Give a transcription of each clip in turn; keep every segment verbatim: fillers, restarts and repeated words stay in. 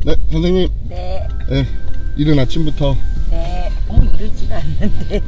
네, 선생님. 네. 네, 이른 아침부터. 네. 어, 이러지가 않는데.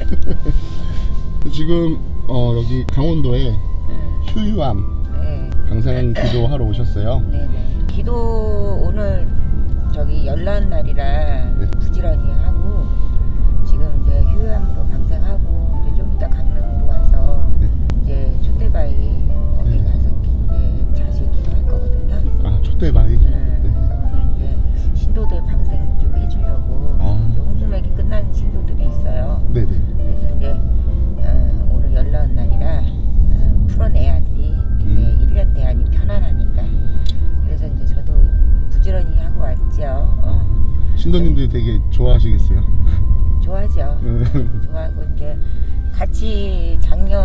지금 어, 여기 강원도에 음. 휴유암 네. 방생 기도하러 오셨어요. 네네. 기도 오늘 저기 열나는 날이라 네. 부지런히 하고 지금 이제 휴유암으로 방생하고 이제 좀 이따 강릉으로 가서 네. 이제 촛대바위 거기 네. 가서 이제 자식 기도할 거거든요. 아, 촛대바위. 네. 그래서 이제 신도들 방생 좀 해주려고 아. 홍수맥이 끝난 신도들이 있어요. 네네. 그래서 이제 어, 오늘 열나는 날이라 어, 풀어내야지 음. 이제 일 년 대안이 편안하니까. 그래서 이제 저도 부지런히 하고 왔죠. 어. 신도님들이 되게 좋아하시겠어요? 좋아하죠. 좋아하고 이제 같이 작년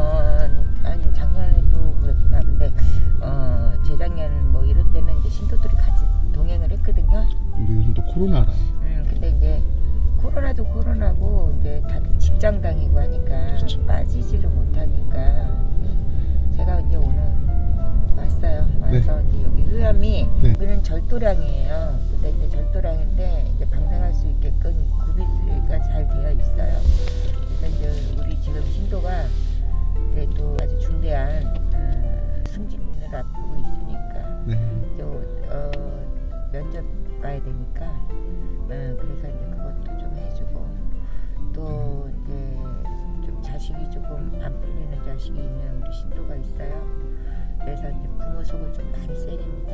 아니 작년에도 그랬구나. 근데 어 재작년 뭐 이럴 때는 이제 신도들이 같이 동행을 했거든요. 근데 요즘 또 코로나라. 음 근데 이제 코로나도 코로나고 이제 다들 직장 다니고 하니까 그렇죠. 빠지지를 못하니까 제가 이제 오늘 왔어요. 와서 네. 이제 여기 휴유암이 네. 여기는 절도량이에요. 근데 이제 절도량인데 이제 방생할 수 있게끔 구비가 잘 되어 있어요. 그래서 이제 우리 지금 신도가 그래도 아주 중대한 어, 승진을 앞두고 있으니까 네. 이제 어, 면접 가야 되니까 어, 그래서 이제 그것도 좀 해주고 또 이제 좀 자식이 조금 안 풀리는 자식이 있는 우리 신도가 있어요. 그래서 이제 부모 속을 좀 많이 세립니다.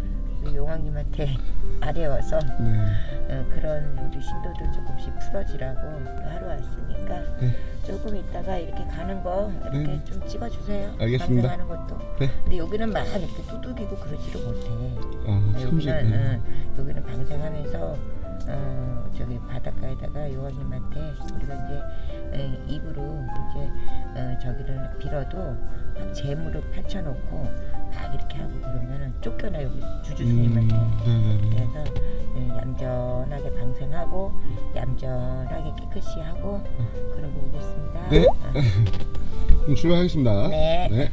용왕님한테 아뢰어서 네. 어, 그런 우리 신도들 조금씩 풀어지라고 하러 왔으니까 네. 조금 있다가 이렇게 가는 거 이렇게 네. 좀 찍어주세요. 알겠습니다. 방생하는 것도. 네. 근데 여기는 막 이렇게 두들기고 그러지를 못해. 아, 여기는 네. 어, 여기는 방생하면서 어, 저기 바닷가에다가 용왕님한테 우리가 이제 에, 입으로 이제 어, 저기를 빌어도 막 재물을 펼쳐놓고 막 이렇게 하고 그러면은 쫓겨나 여기 주주스님한테. 음, 그래서 에, 얌전하게 방생하고 얌전하게 깨끗이 하고 그러고 오겠습니다. 네. 어. 그럼 출발하겠습니다. 네. 네.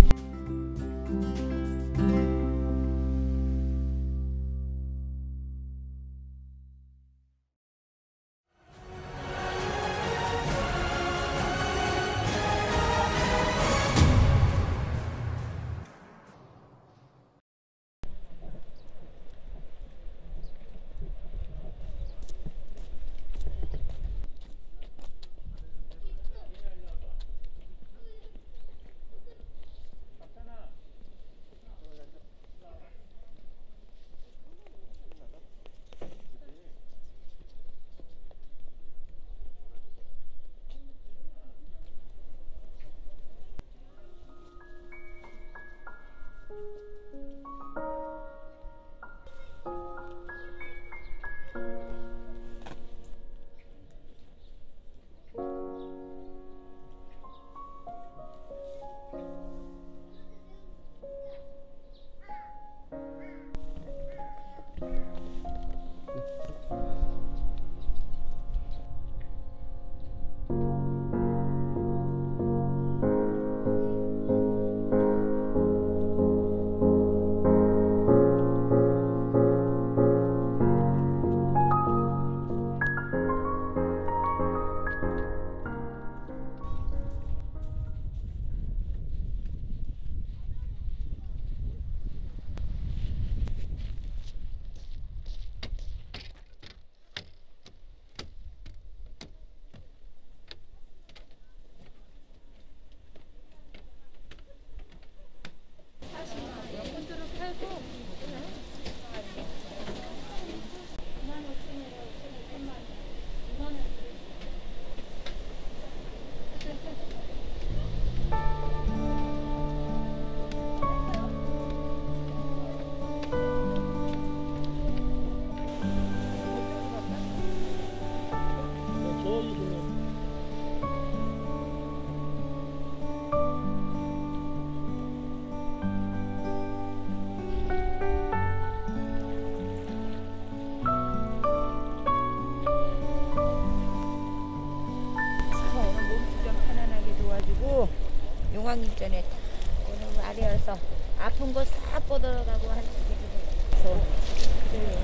용왕님 전에 오늘 아래여서 아픈 거 싹 뻗어가고 할 수 있게 해서 그래요.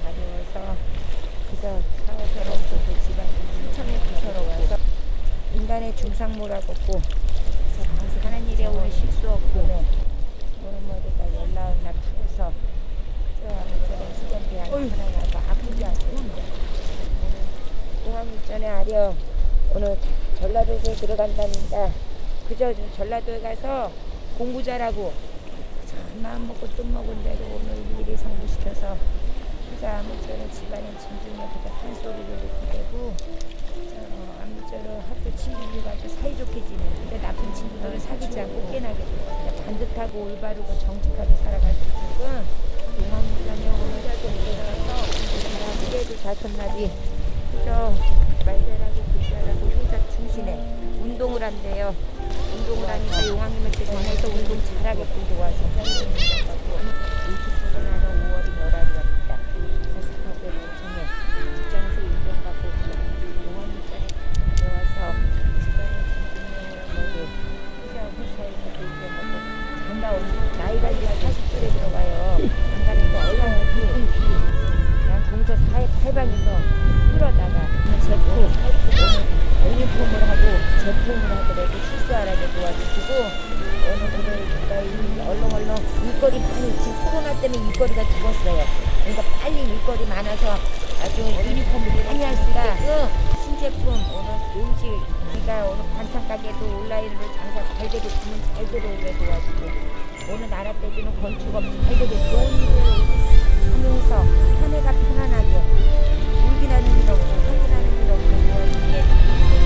가려워서 그저 사서럽고 그 집안 천에 부서럽고 인간의 중상모라고 없고 하는 일에 오늘 실수 없고 오늘 뭐 내가 연락을 날 타고서 그저 아무쪼록 수건비 안 하나나서 아프지 않고 공항일전에 아려 오늘 전라도에 들어간답니다. 그저 전라도에 가서 공부 잘하고 마음 먹고 뜸 먹은 대로 오늘 미리 성부시켜서 그저 아무쪼록 집안의 짐중에 그저 한 소리를 듣게 되고 아무쪼록 학교 친구들과 또 사이좋게 지내고 그저 나쁜 친구들을 사귀지 않고 깨나게 되고 반듯하고 올바르고 정직하게 살아갈 수 있게끔 용왕문전에 오늘 들어서 미래도 자손나비 그저 말잘하고 글잘하고 효자 충신에 운동을 한대요. 운동을 하니까 용왕님한테 전해서 운동 잘하게끔 도와서 이십오 년 하는 오월이 열하루 갑니다. 그래서 사업에 통해 직장에서 인정받고 용왕님까지 배워서 집안의 중증명을 모두 회사 회사에서도 인정받고 장가 나이가 이제 사십 살에 들어가요. 장가니까 얼마나 큰 그냥 동서 사회 팔방에서 끌어다가 제품 유니폼을 하고 제품을 하더라도 실수하라고 도와주시고 오늘 그들 얼렁얼렁 일거리 많이 지금 코로나 때문에 일거리가 죽었어요. 그러니까 빨리 일거리 많아서 아주 유니폼을 많이 할 수 있게끔 신제품 오늘 음식 우리가 오늘 반찬 가게도 온라인으로 장사 잘 되고 주문 잘 들어오게 도와주고 오늘 나라 떼기는 건축업 잘 되게 좋은 일을 하면서 한 해가 편안하게 울기 나는 일 없고 화기 나는 일 없고 도와주게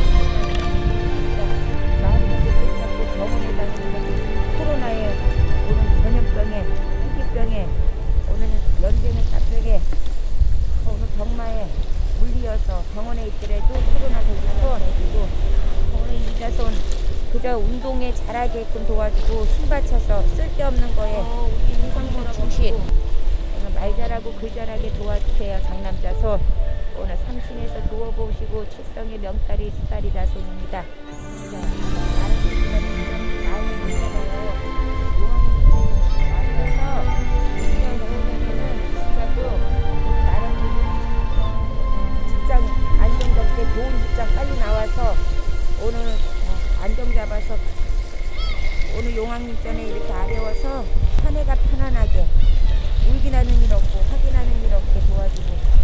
병원에 다니는 코로나에 오는 전염병에 희귀병에 오늘 연대는 사병에 오늘 병마에 물리어서 병원에 있더라도 코로나 걸려서 그리고 오늘 이자손 그저 운동에 잘하게끔 도와주고 힘 받쳐서 쓸데없는 거에 인상모 중심 오늘 말 잘하고 글 잘하게 도와주세요. 장남자손 오늘 삼신에서 도와보시고 칠성의 명딸이 수달이 자손입니다. 좋은 직장 빨리 나와서 오늘 안정 잡아서 오늘 용왕님전에 이렇게 아려워서 한 해가 편안하게 울기 나는 일 없고 화기 나는 일 없게 도와주고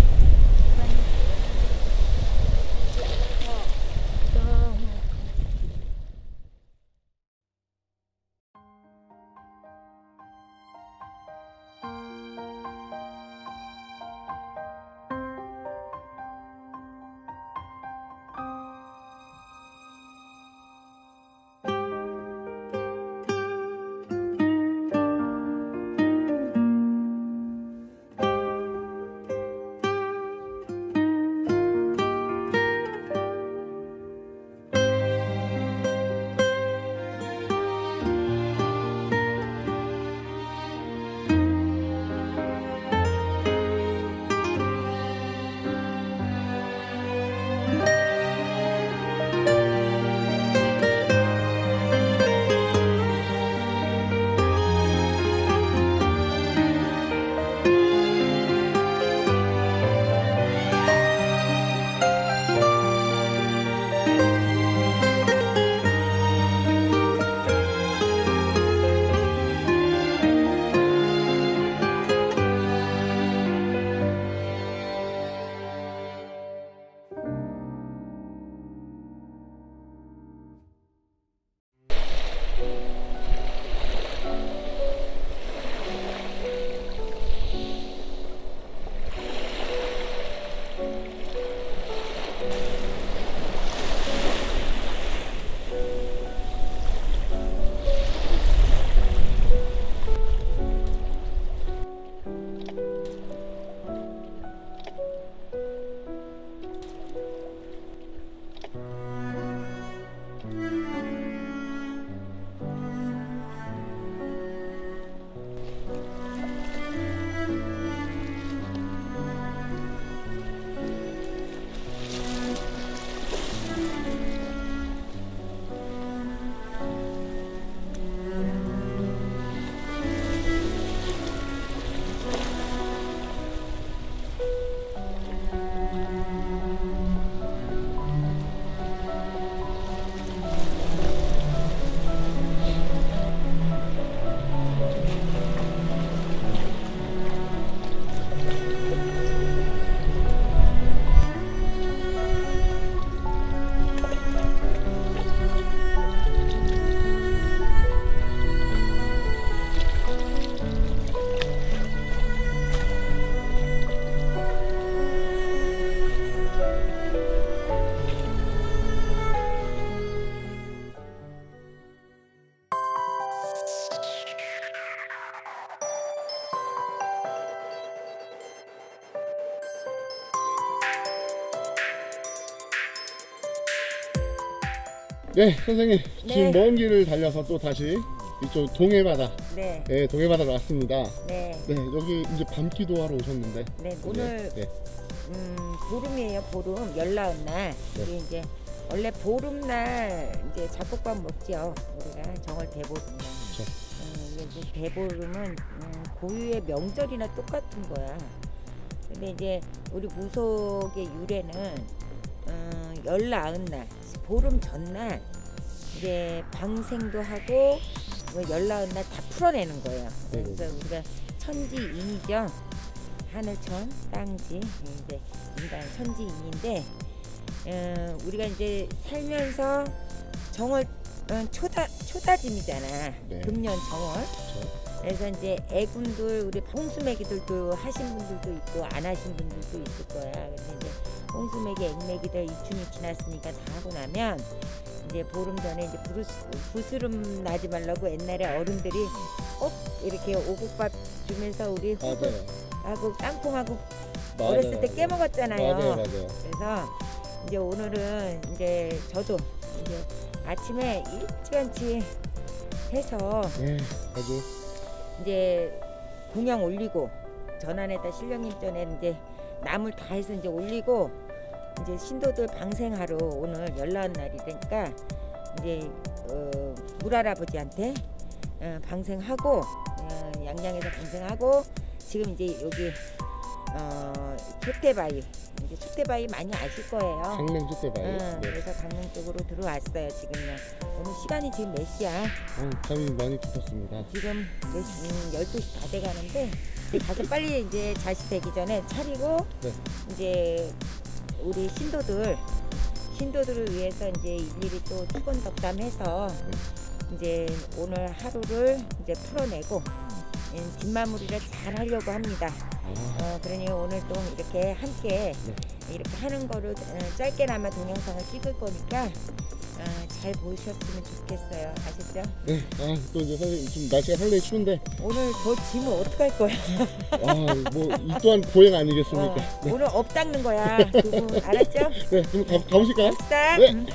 네, 선생님. 네. 지금 먼 길을 달려서 또 다시 이쪽 동해바다. 네. 네, 동해바다로 왔습니다. 네. 네, 여기 이제 밤기도 하러 오셨는데. 네, 오늘 네. 음, 보름이에요. 보름 열나은 날. 네. 우리 이제 원래 보름날 이제 잡곡밥 먹죠. 우리가 정월 대보름날. 그렇죠. 음, 이제 대보름은 음, 고유의 명절이나 똑같은 거야. 근데 이제 우리 무속의 유래는 음, 열나은 날, 보름 전날 이제 방생도 하고 뭐 열나은 날 다 풀어내는 거예요. 네. 그래서 우리가 천지인이죠. 하늘천, 땅지, 이제 인간 천지인인데 어, 우리가 이제 살면서 정월 어, 초다 초다짐이잖아. 네. 금년 정월. 그렇죠. 그래서 이제 애군들 우리 홍수매기들도 하신 분들도 있고 안 하신 분들도 있을 거야. 근데 이제 홍수매기, 액매기들 이춘이 지났으니까 다 하고 나면 이제 보름 전에 이제 부르스, 부스름 나지 말라고 옛날에 어른들이 꼭 이렇게 오곡밥 주면서 우리 맞아요. 하고 땅콩하고 맞아요. 어렸을 때 깨먹었잖아요. 맞아요, 맞아요. 그래서 이제 오늘은 이제 저도 이제 아침에 일찌감치 해서 네, 아주. 이제 공양 올리고 전안에다 신령님 전에 이제 나물 다 해서 이제 올리고 이제 신도들 방생하러 오늘 열나은 날이니까 이제 어, 물할아버지한테 어, 방생하고 어, 양양에서 방생하고 지금 이제 여기 어, 촛대바위 이제 촛대바위 많이 아실 거예요. 강릉 촛대바위. 응, 네. 그래서 강릉 쪽으로 들어왔어요. 지금요. 오늘 시간이 지금 몇 시야? 어, 잠이 많이 깊었습니다. 지금 몇 시, 음, 열두 시 다 돼가는데 이제 가서 빨리 이제 자시 되기 전에 차리고 네. 이제 우리 신도들 신도들을 위해서 이제 일일이 또 축원덕담해서 이제 오늘 하루를 이제 풀어내고 음, 뒷마무리를 잘 하려고 합니다. 어, 그러니 오늘 또 이렇게 함께 네. 이렇게 하는 거를 어, 짧게나마 동영상을 찍을 거니까 어, 잘 보셨으면 좋겠어요. 아셨죠? 네, 아, 또 이제 선생님 지금 날씨가 상당히 추운데, 오늘 더 지면 어떡할 거야? 아, 뭐 이 또한 고행 아니겠습니까? 어, 네. 오늘 업 닦는 거야. 두 분 알았죠? 네, 그럼 가, 가보실까요? 갑시다. 네. 음.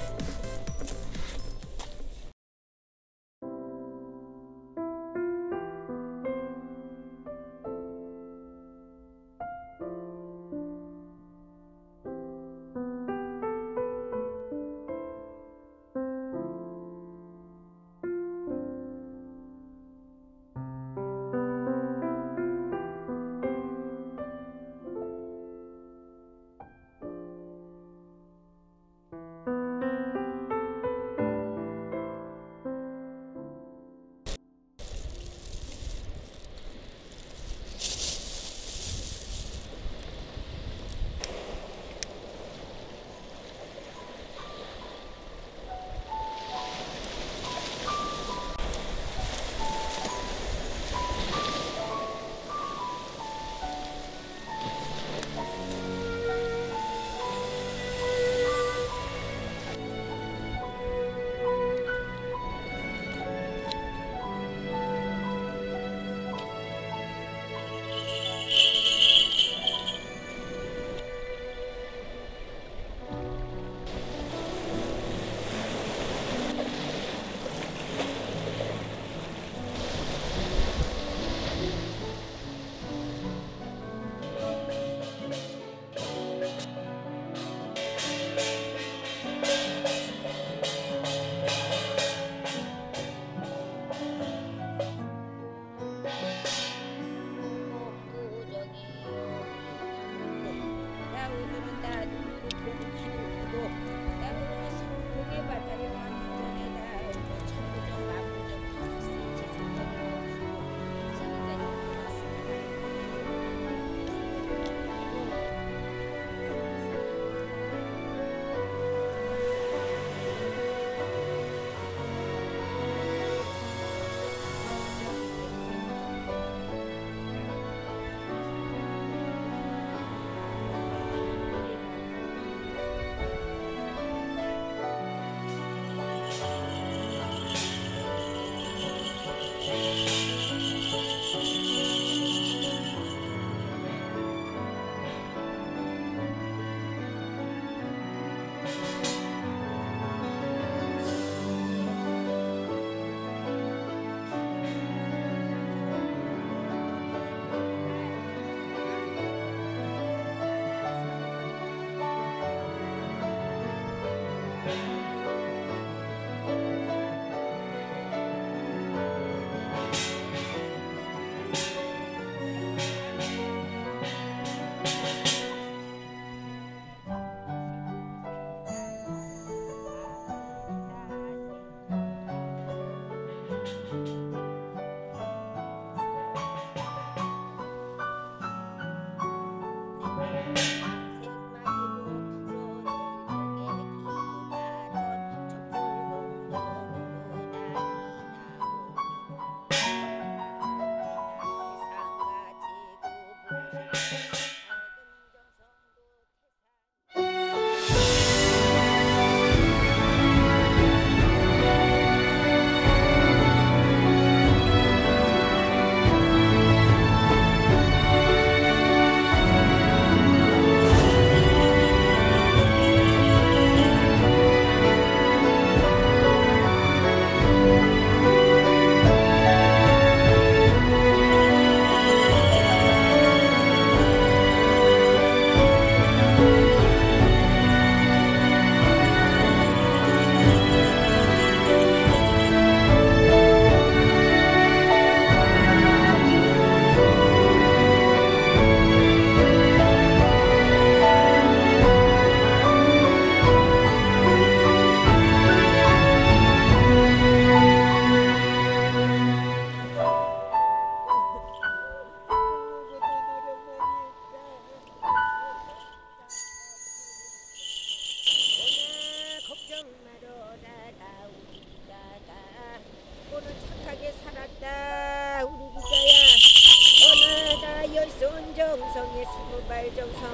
정성의 스무발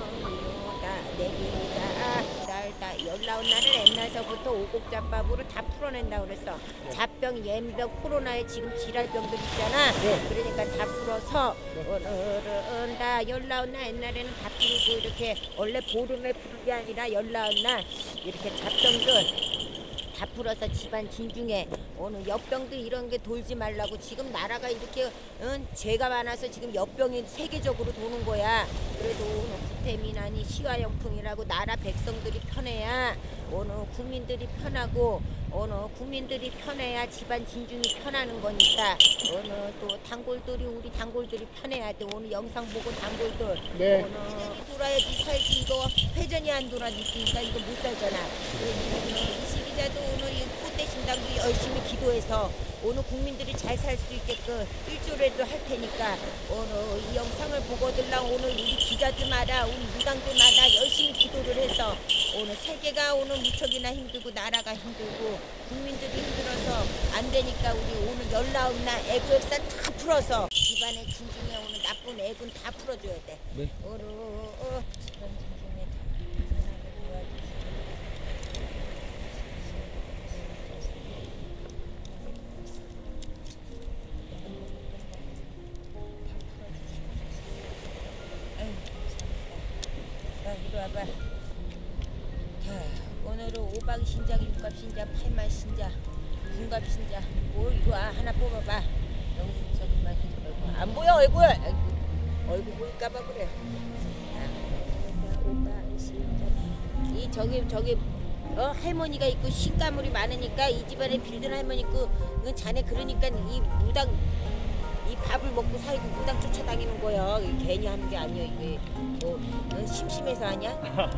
정성이로다 내기자 달다 열나온 날은 옛날서부터 오곡잡밥으로 다 풀어낸다 그랬어. 잡병, 옌병, 코로나에 지금 질환병들 있잖아. 네. 그러니까 다 풀어서 네. 오늘은 다 열나온 날 옛날에는 다 풀고 이렇게 원래 보름에 푸는 게 아니라 열나온 날 이렇게 잡병들 다 풀어서 집안 진중에 오늘 엿병도 이런 게 돌지 말라고. 지금 나라가 이렇게 응, 죄가 많아서 지금 엿병이 세계적으로 도는 거야. 그래도 오늘 구태민안이 시화영풍이라고 나라 백성들이 편해야 오늘 국민들이 편하고 오늘 국민들이 편해야 집안 진중이 편하는 거니까 오늘 또 단골들이 우리 단골들이 편해야 돼. 오늘 영상 보고 단골들 네. 오늘 돌아야지 살지. 이거 회전이 안 돌아니까 이거 못 살잖아. 이 시기자도 오늘 이 꽃대 신당도 열심히 기도해서 오늘 국민들이 잘 살 수 있게끔 일조라도 할 테니까 오늘 이 영상을 보고들랑 오늘 우리 기자들마다 우리 무당들마다 열심히 기도를 해서 오늘 세계가 오늘 무척이나 힘들고 나라가 힘들고 국민들이 힘들어서 안 되니까 우리 오늘 열나온 날 애구역산 다 풀어서 집안의 진중에 오늘 나쁜 애군 다 풀어줘야 돼. 네. 오늘 어, 집안 진중에 다 도와주시고 이리 와봐. 자, 오늘은 오박 신자, 육갑 신자, 팔만 신자, 군갑 신자. 뭐 이리 와 하나 뽑아봐. 영수증만 안 보여 얼굴. 아이고, 얼굴 보일까봐 그래. 오박 신자. 이 저기 저기 어 할머니가 있고 신가물이 많으니까 이 집안에 빌든 할머니 있고 그 자네 그러니까 이 무당. 이 밥을 먹고 살고 무당 쫓아다니는 거야. 괜히 하는 게 아니야. 이게 뭐 어, 심심해서 하냐?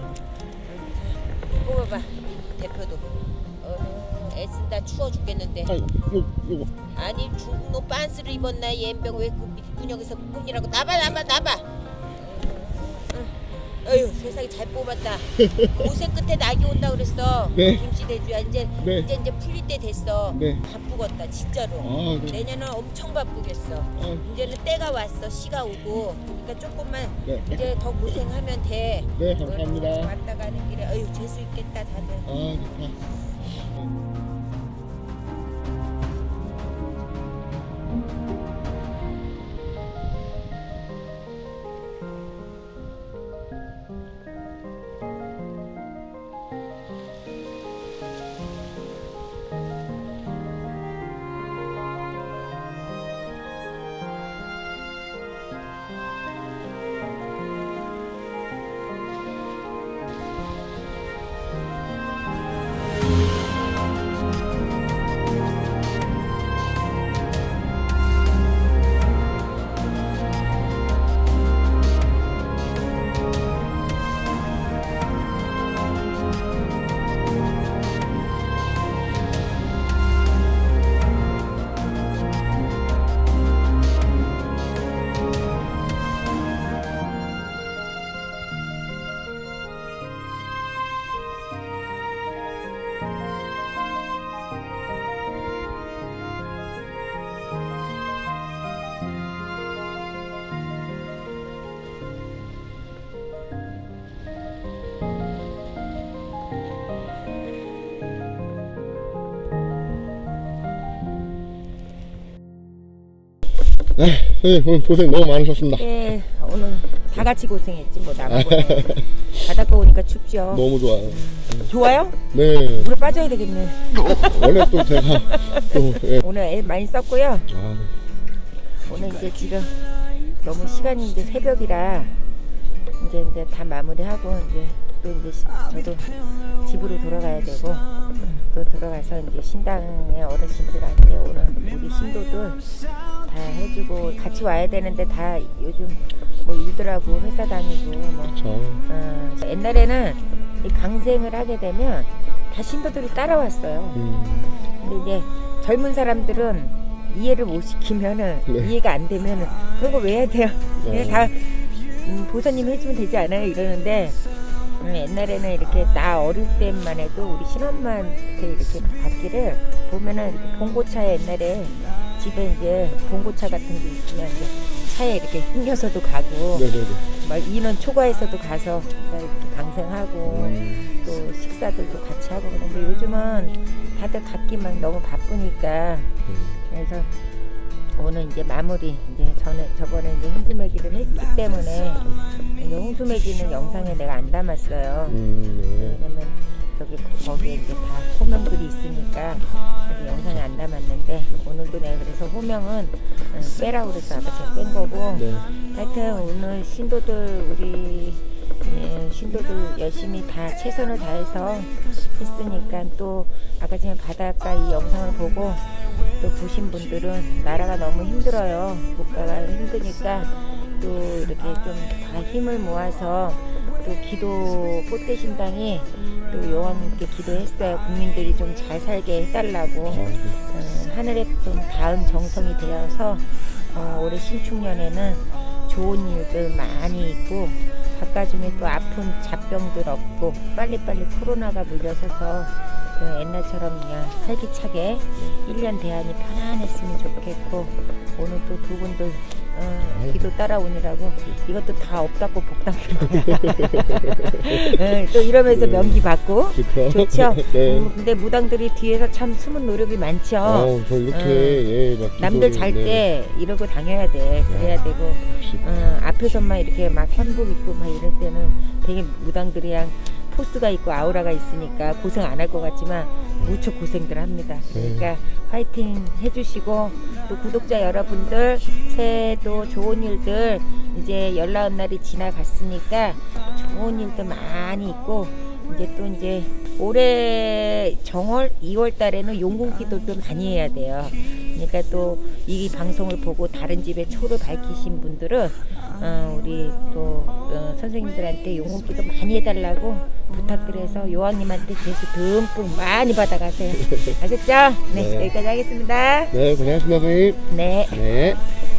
뽑아봐 대표도. 어, 애쓴다 추워 죽겠는데. 아, 요, 요거. 아니 중국노 빤스를 입었나 옌병 왜 그 밑구녕에서 뿜이라고. 나봐 나봐 나봐. 어휴 세상에 잘 뽑았다. 고생 끝에 낙이 온다 그랬어. 네. 김씨 대주야 이제 네. 이제 이제 풀릴 때 됐어. 네. 바쁘겠다 진짜로. 아, 네. 내년은 엄청 바쁘겠어. 아. 이제는 때가 왔어. 시가 오고. 그러니까 조금만 네. 이제 더 고생하면 돼. 네, 감사합니다. 왔다 가는 길에 어휴 재수 있겠다 다들. 아, 좋다. 네. 아, 선생님 오늘 고생 너무 많으셨습니다. 네, 오늘 다 같이 고생했지 뭐 나만 고생. 바닷가 오니까 춥죠. 너무 좋아요. 음, 좋아요? 네. 물에 빠져야 되겠네. 원래 또 제가 또 예. 오늘 애 많이 썼고요. 아, 네. 오늘 이제 지금 너무 시간이 이제 새벽이라 이제 이제 다 마무리하고 이제 또 이제 시, 저도 집으로 돌아가야 되고 또 들어가서 이제 신당의 어르신들한테 오늘 우리 신도들 다 해주고 같이 와야 되는데 다 요즘 뭐 일들하고 회사 다니고 뭐 어, 옛날에는 이 방생을 하게 되면 다 신도들이 따라왔어요. 음. 근데 이제 젊은 사람들은 이해를 못 시키면은 네. 이해가 안 되면은 그런 거 왜 해야 돼요? 그냥 어. 다 음, 보사님 해주면 되지 않아요? 이러는데 음, 옛날에는 이렇게 나 어릴 때만 해도 우리 신엄마한테 이렇게 받기를 보면은 이렇게 봉고차에 옛날에 집에 이제 봉고차 같은 게 있으면 이제 차에 이렇게 휘겨서도 가고 네네네. 막 인원 초과해서도 가서 이렇게 방생하고 음. 또 식사들도 같이 하고 그런데 요즘은 다들 각기 막 너무 바쁘니까 그래서 오늘 이제 마무리 이제 전에 저번에 이제 홍수매기를 했기 때문에 이제 홍수매기는 영상에 내가 안 담았어요. 음, 네. 왜냐면 저기 거기에 이제 다 호명들이 있으니까 그래서 영상에 안 담았는데 오늘도 내가 그래서 호명은 빼라고 그래서 아까 제가 뺀 거고 네. 하여튼 오늘 신도들 우리 예, 신도들 열심히 다 최선을 다해서 했으니까 또 아까 전에 바닷가 이 영상을 보고 또 보신 분들은 나라가 너무 힘들어요. 국가가 힘드니까 또 이렇게 좀 다 힘을 모아서 또 기도 꽃대 신당이 또 여호와님께 기도했어요. 국민들이 좀 잘 살게 해달라고 어, 하늘에 좀 닿은 정성이 되어서 어, 올해 신축년에는 좋은 일들 많이 있고 바깥 중에 또 아픈 잡병들 없고 빨리빨리 코로나가 물려서서 그 옛날처럼 그냥 활기차게 일 년 대안이 편안했으면 좋겠고 오늘 또 두 분들 어, 기도 따라오느라고 이것도 다 없다고 복당된 거야. 어, 또 이러면서 명기 받고 그쵸? 좋죠. 네. 음, 근데 무당들이 뒤에서 참 숨은 노력이 많죠. 어, 저 이렇게 어, 예, 막 남들 기도를, 잘 때 네. 이러고 다녀야 돼. 그래야 되고 역시. 어, 앞에서만 이렇게 막 현복 입고 막 이럴 때는 되게 무당들이 그냥 포스가 있고 아우라가 있으니까 고생 안 할 것 같지만 무척 고생들 합니다. 그러니까 화이팅 해주시고 또 구독자 여러분들 새해도 좋은 일들 이제 열나은 날이 지나갔으니까 좋은 일들 많이 있고 이제 또 이제 올해 정월 이월 달에는 용궁기도도 많이 해야 돼요. 그러니까 또 이 방송을 보고 다른 집에 초를 밝히신 분들은 어, 우리 또 어, 선생님들한테 용궁기도 많이 해달라고 부탁드려서 요왕님한테 제수 듬뿍 많이 받아가세요. 아셨죠? 네, 네. 여기까지 하겠습니다. 네, 고생하셨습니다, 선생님. 네. 네.